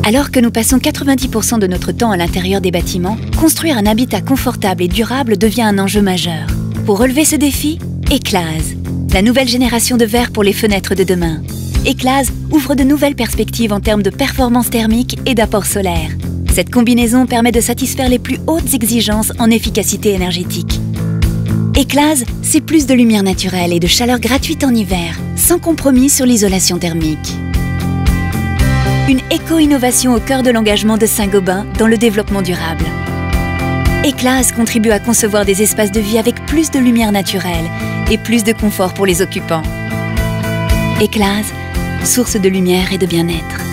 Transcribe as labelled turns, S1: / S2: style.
S1: Alors que nous passons 90% de notre temps à l'intérieur des bâtiments, construire un habitat confortable et durable devient un enjeu majeur. Pour relever ce défi, Eklase, la nouvelle génération de verre pour les fenêtres de demain. Eklase ouvre de nouvelles perspectives en termes de performance thermique et d'apport solaire. Cette combinaison permet de satisfaire les plus hautes exigences en efficacité énergétique. Eklase, c'est plus de lumière naturelle et de chaleur gratuite en hiver, sans compromis sur l'isolation thermique. Une éco-innovation au cœur de l'engagement de Saint-Gobain dans le développement durable. Eklase contribue à concevoir des espaces de vie avec plus de lumière naturelle et plus de confort pour les occupants. Eklase, source de lumière et de bien-être.